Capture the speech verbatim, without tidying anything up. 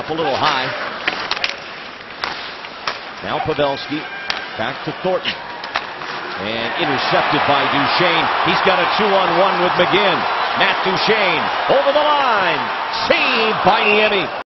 Up a little high. Now Pavelski back to Thornton. And intercepted by Duchene. He's got a two-on-one with McGinn. Matt Duchene over the line. Saved by Niemi.